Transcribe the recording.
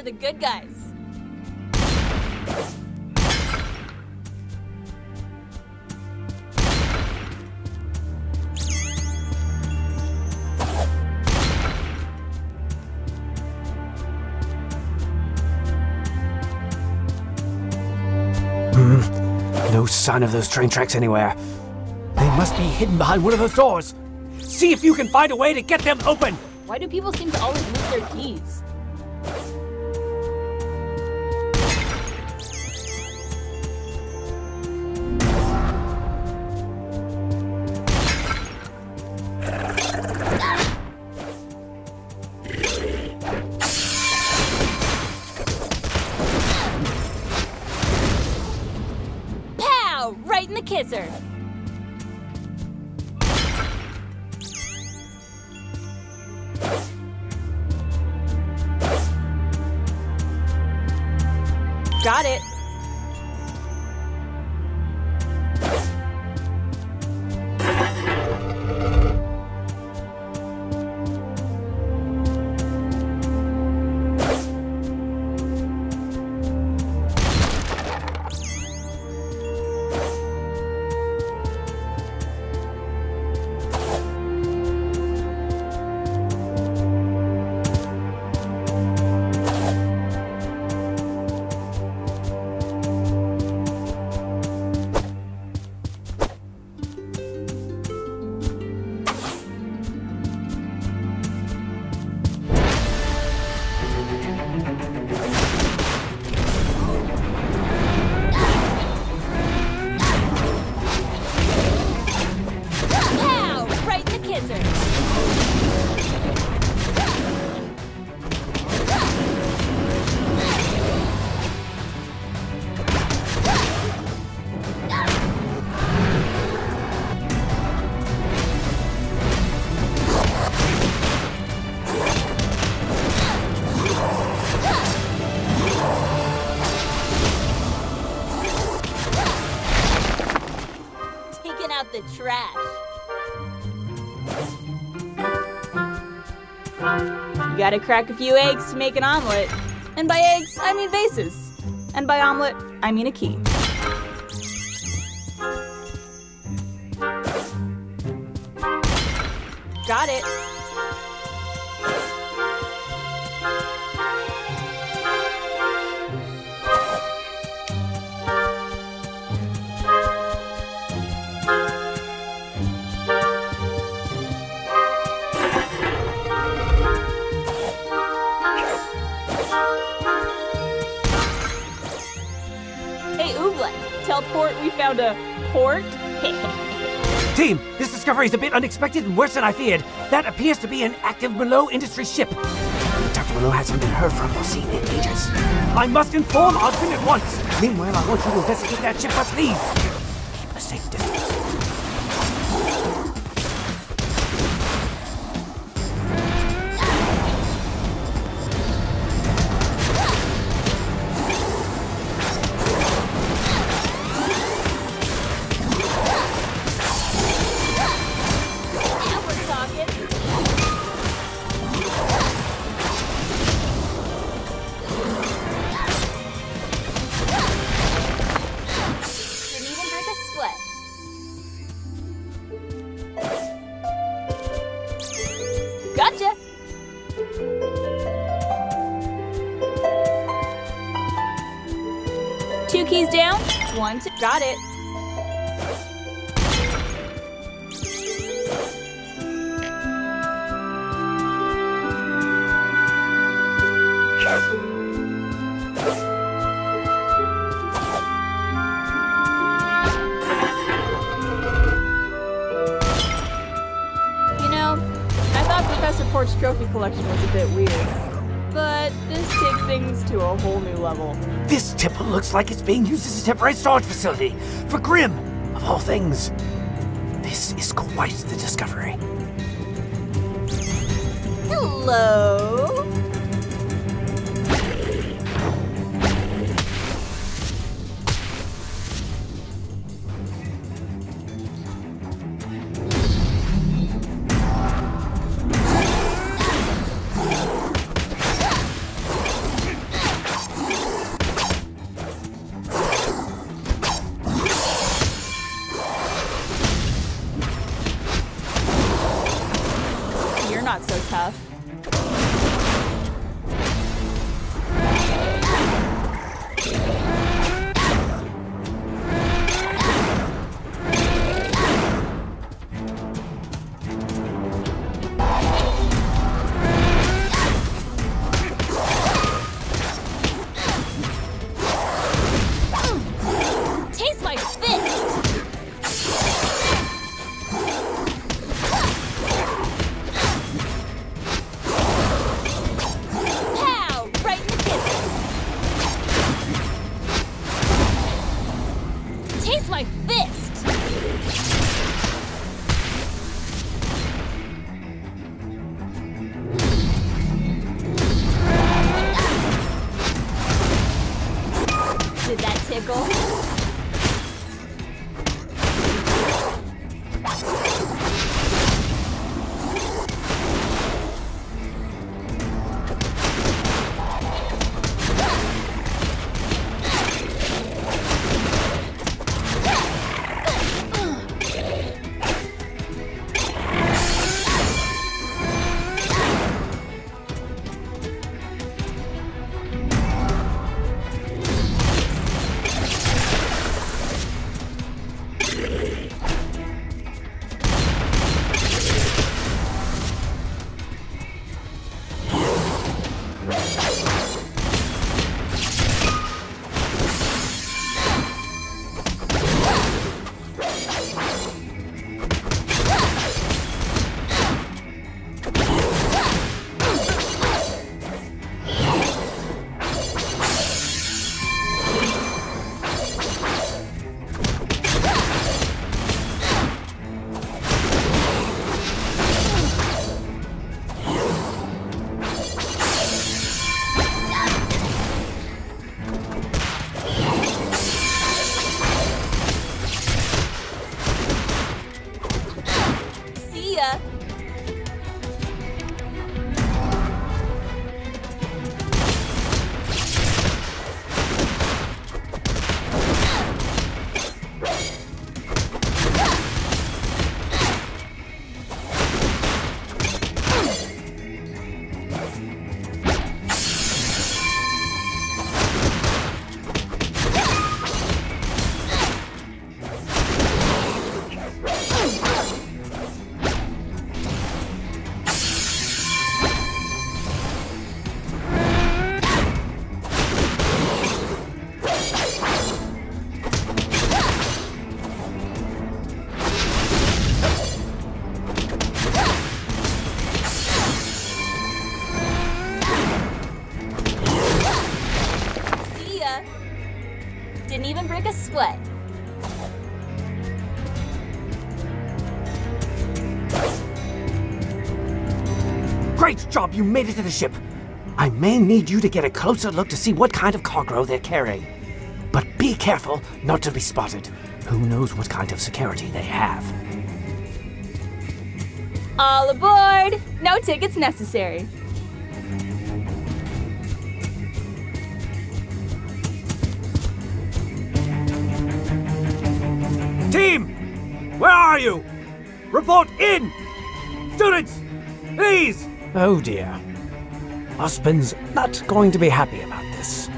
the good guys. No sign of those train tracks anywhere. They must be hidden behind one of those doors. See if you can find a way to get them open. Why do people seem to always lose their keys? Pow! Right in the kisser. Got it. Out the trash. You gotta crack a few eggs to make an omelet. And by eggs, I mean vases. And by omelet, I mean a key. Got it. Teleport, we found a port. Team, this discovery is a bit unexpected and worse than I feared. That appears to be an active Mallow Industry ship. Dr. Mallow hasn't been heard from or seen in ages. I must inform Ogden at once. Meanwhile, I want you to investigate that ship, but please, keep a safe distance. Gotcha! Two keys down, one to... Got it. Professor Port's trophy collection was a bit weird, but this takes things to a whole new level. This temple looks like it's being used as a temporary storage facility for Grimm, of all things. This is quite the discovery. Hello? not so tough. Taste my fist! Pow! Right in the kisses! Taste my fist! Did that tickle? See ya! See ya! Didn't even break a sweat. Great job, you made it to the ship. I may need you to get a closer look to see what kind of cargo they're carrying. But be careful not to be spotted. Who knows what kind of security they have. All aboard! No tickets necessary. Team! Where are you? Report in! Students! Please! Oh dear. Ospen's not going to be happy about this.